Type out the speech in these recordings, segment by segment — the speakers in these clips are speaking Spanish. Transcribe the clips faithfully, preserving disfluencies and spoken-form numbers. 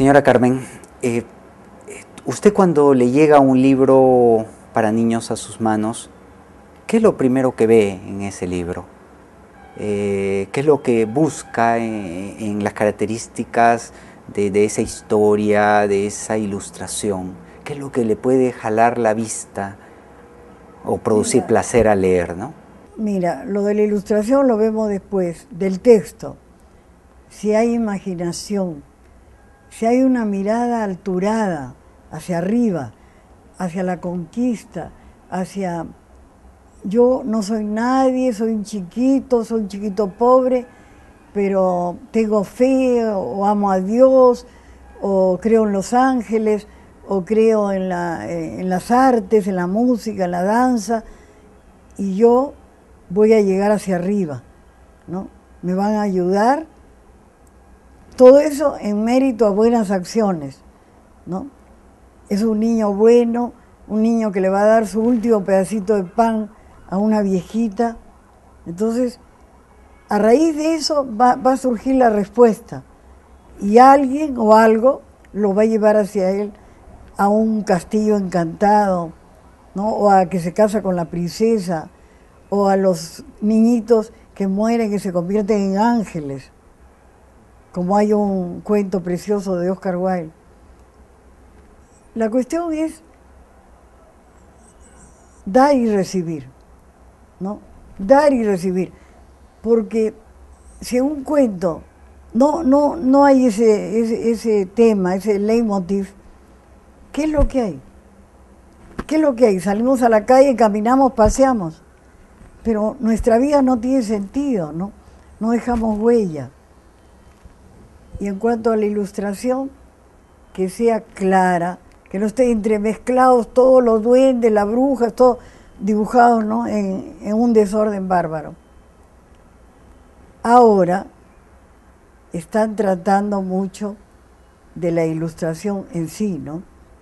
Señora Carmen, eh, usted cuando le llega un libro para niños a sus manos, ¿qué es lo primero que ve en ese libro? Eh, ¿Qué es lo que busca en, en las características de, de esa historia, de esa ilustración? ¿Qué es lo que le puede jalar la vista o producir Mira, placer al leer, ¿no? Mira, lo de la ilustración lo vemos después, del texto. Si hay imaginación, si hay una mirada alturada hacia arriba, hacia la conquista, hacia yo no soy nadie, soy un chiquito, soy un chiquito pobre, pero tengo fe o amo a Dios, o creo en los ángeles, o creo en, la, en las artes, en la música, en la danza, y yo voy a llegar hacia arriba, ¿no? Me van a ayudar, todo eso en mérito a buenas acciones, ¿no? Es un niño bueno, un niño que le va a dar su último pedacito de pan a una viejita. Entonces, a raíz de eso va, va a surgir la respuesta, y alguien o algo lo va a llevar hacia él a un castillo encantado, ¿no? O a que se casa con la princesa, o a los niñitos que mueren y se convierten en ángeles, como hay un cuento precioso de Oscar Wilde. La cuestión es dar y recibir, ¿no? Dar y recibir, porque si en un cuento no, no, no hay ese, ese, ese tema, ese leitmotiv, ¿qué es lo que hay? ¿Qué es lo que hay? Salimos a la calle, caminamos, paseamos, pero nuestra vida no tiene sentido, ¿no? No dejamos huella. Y en cuanto a la ilustración, que sea clara, que no estén entremezclados todos los duendes, las brujas, todo dibujados, ¿no? en, en un desorden bárbaro. Ahora están tratando mucho de la ilustración en sí, ¿no?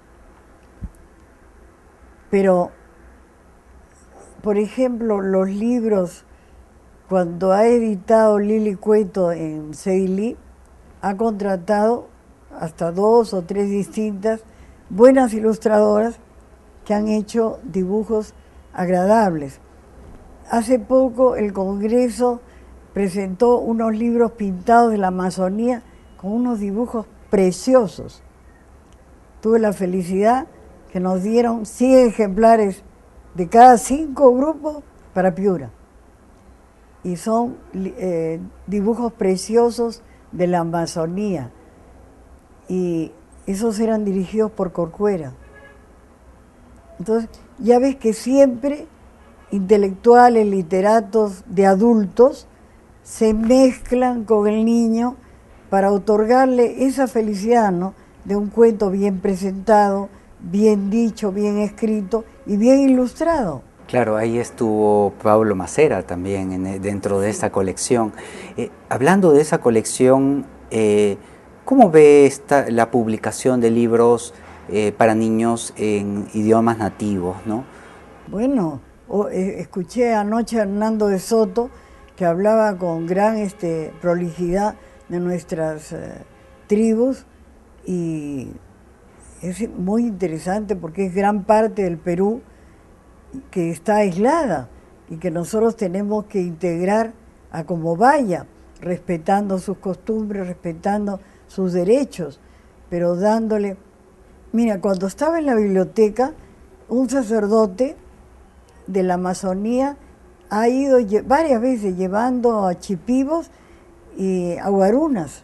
Pero, por ejemplo, los libros, cuando ha editado Lili Cueto en Seilí, ha contratado hasta dos o tres distintas buenas ilustradoras que han hecho dibujos agradables. Hace poco el Congreso presentó unos libros pintados de la Amazonía con unos dibujos preciosos. Tuve la felicidad que nos dieron cien ejemplares de cada cinco grupos para Piura. Y son eh, dibujos preciosos de la Amazonía. Y esos eran dirigidos por Corcuera. Entonces, ya ves que siempre intelectuales, literatos de adultos se mezclan con el niño para otorgarle esa felicidad, ¿no? De un cuento bien presentado, bien dicho, bien escrito y bien ilustrado. Claro, ahí estuvo Pablo Macera también en, dentro de esta colección. Eh, hablando de esa colección, eh, ¿cómo ve esta, la publicación de libros eh, para niños en idiomas nativos, ¿no? Bueno, o, eh, escuché anoche a Hernando de Soto, que hablaba con gran este, prolijidad de nuestras eh, tribus, y es muy interesante porque es gran parte del Perú que está aislada y que nosotros tenemos que integrar a como vaya, respetando sus costumbres, respetando sus derechos, pero dándole... Mira, cuando estaba en la biblioteca, un sacerdote de la Amazonía ha ido varias veces llevando a chipivos y a guarunas.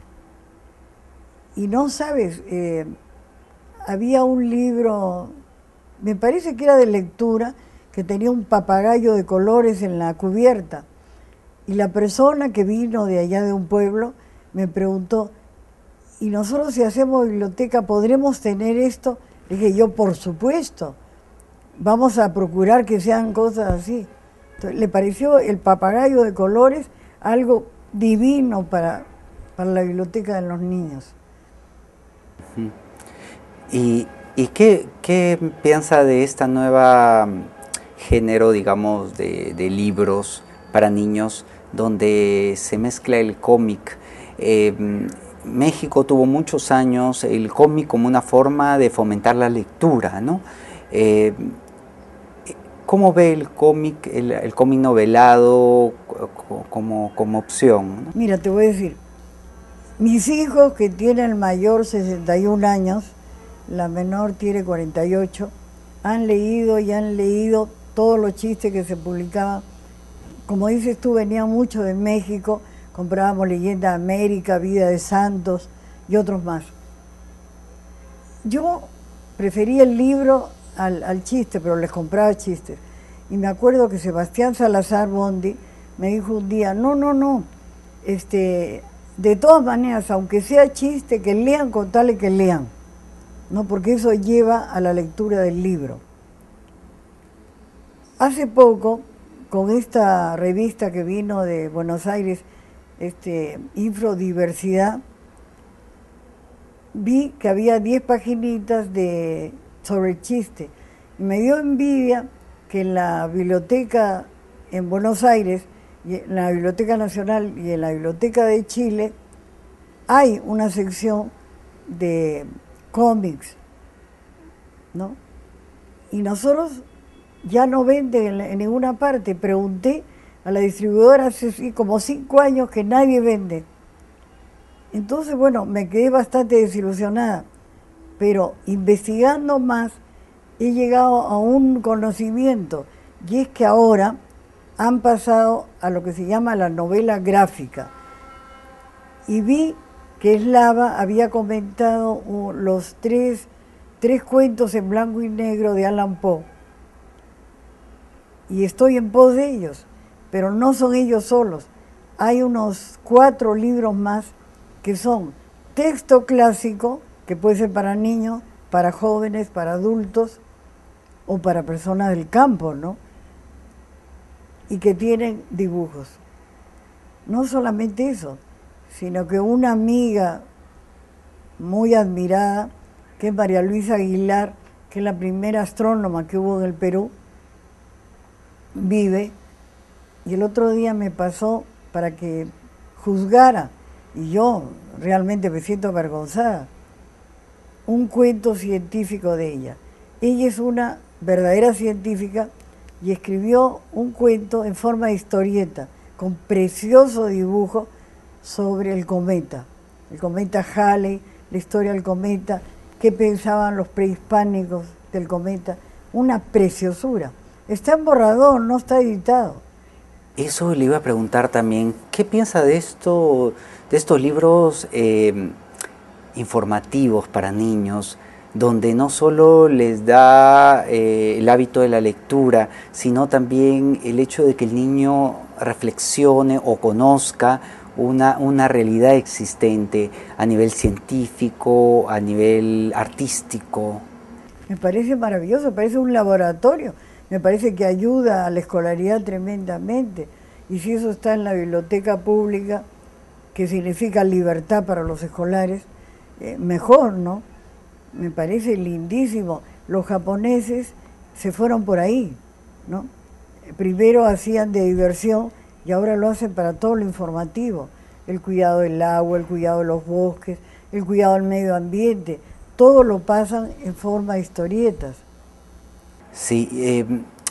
Y no sabes, eh, había un libro, me parece que era de lectura, que tenía un papagayo de colores en la cubierta. Y la persona que vino de allá de un pueblo me preguntó, ¿y nosotros si hacemos biblioteca podremos tener esto? Le dije, yo por supuesto, vamos a procurar que sean cosas así. Entonces, le pareció el papagayo de colores algo divino para, para la biblioteca de los niños. ¿Y, y qué, qué piensa de esta nueva género, digamos, de, de libros para niños donde se mezcla el cómic? Eh, México tuvo muchos años el cómic como una forma de fomentar la lectura, ¿no? Eh, ¿Cómo ve el cómic, el, el cómic novelado como, como opción, ¿no? Mira, te voy a decir, mis hijos, que tienen el mayor sesenta y un años, la menor tiene cuarenta y ocho, han leído y han leído todos los chistes que se publicaban. Como dices tú, venían mucho de México, comprábamos Leyenda de América, Vida de Santos y otros más. Yo prefería el libro al, al chiste, pero les compraba chistes. Y me acuerdo que Sebastián Salazar Bondi me dijo un día, no, no, no, este, de todas maneras, aunque sea chiste, que lean con tal y que lean, ¿no? Porque eso lleva a la lectura del libro. Hace poco, con esta revista que vino de Buenos Aires, este, Infrodiversidad, vi que había diez paginitas de, sobre chiste. Y me dio envidia que en la biblioteca en Buenos Aires, y en la Biblioteca Nacional y en la Biblioteca de Chile, hay una sección de cómics, ¿no? Y nosotros ya no venden en ninguna parte. Pregunté a la distribuidora hace como cinco años que nadie vende. Entonces, bueno, me quedé bastante desilusionada, pero investigando más he llegado a un conocimiento, y es que ahora han pasado a lo que se llama la novela gráfica. Y vi que Slava había comentado uh, los tres, tres cuentos en blanco y negro de Allan Poe. Y estoy en pos de ellos, pero no son ellos solos. Hay unos cuatro libros más que son texto clásico, que puede ser para niños, para jóvenes, para adultos o para personas del campo, ¿no? Y que tienen dibujos. No solamente eso, sino que una amiga muy admirada, que es María Luisa Aguilar, que es la primera astrónoma que hubo en el Perú, vive, y el otro día me pasó para que juzgara, y yo realmente me siento avergonzada, un cuento científico de ella. Ella es una verdadera científica y escribió un cuento en forma de historieta, con precioso dibujo sobre el cometa, el cometa Halley, la historia del cometa, qué pensaban los prehispánicos del cometa, una preciosura. Está en borrador, no está editado. Eso le iba a preguntar también, ¿qué piensa de esto, de estos libros eh, informativos para niños, donde no solo les da eh, el hábito de la lectura, sino también el hecho de que el niño reflexione o conozca una, una realidad existente a nivel científico, a nivel artístico? Me parece maravilloso, parece un laboratorio. Me parece que ayuda a la escolaridad tremendamente. Y si eso está en la biblioteca pública, que significa libertad para los escolares, eh, mejor, ¿no? Me parece lindísimo. Los japoneses se fueron por ahí, ¿no? Primero hacían de diversión y ahora lo hacen para todo lo informativo. El cuidado del agua, el cuidado de los bosques, el cuidado del medio ambiente. Todo lo pasan en forma de historietas. Sí, eh,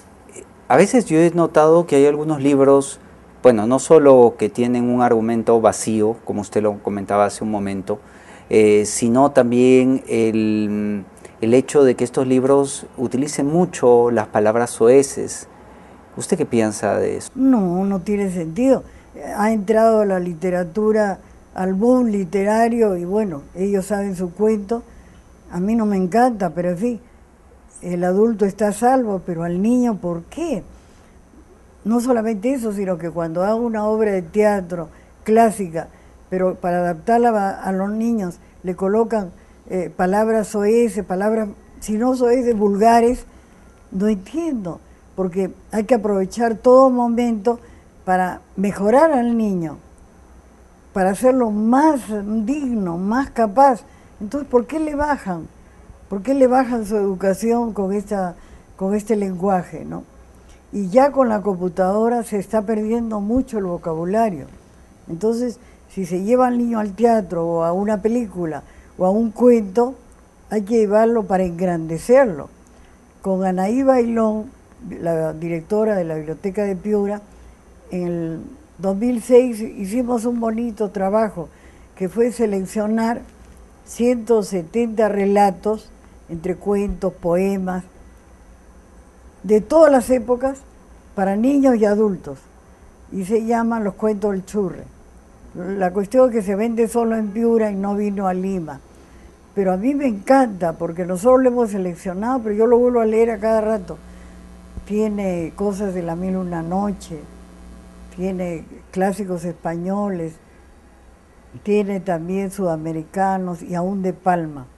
a veces yo he notado que hay algunos libros, bueno, no solo que tienen un argumento vacío, como usted lo comentaba hace un momento, eh, sino también el, el hecho de que estos libros utilicen mucho las palabras soeces. ¿Usted qué piensa de eso? No, no tiene sentido. Ha entrado la literatura al boom literario y bueno, ellos saben su cuento. A mí no me encanta, pero en fin, el adulto está a salvo, pero al niño, ¿por qué? No solamente eso, sino que cuando hago una obra de teatro clásica, pero para adaptarla a, a los niños, le colocan eh, palabras soeces, palabras, si no soeces, vulgares, no entiendo, porque hay que aprovechar todo momento para mejorar al niño, para hacerlo más digno, más capaz. Entonces, ¿por qué le bajan? ¿Por qué le bajan su educación con, esta, con este lenguaje, ¿no? Y ya con la computadora se está perdiendo mucho el vocabulario. Entonces, si se lleva al niño al teatro o a una película o a un cuento, hay que llevarlo para engrandecerlo. Con Anaí Bailón, la directora de la Biblioteca de Piura, en el dos mil seis hicimos un bonito trabajo que fue seleccionar ciento setenta relatos entre cuentos, poemas, de todas las épocas para niños y adultos, y se llaman Los Cuentos del Churre. La cuestión es que se vende solo en Piura y no vino a Lima, pero a mí me encanta porque nosotros lo hemos seleccionado, pero yo lo vuelvo a leer a cada rato. Tiene cosas de la mil y una noche, tiene clásicos españoles, tiene también sudamericanos y aún de Palma.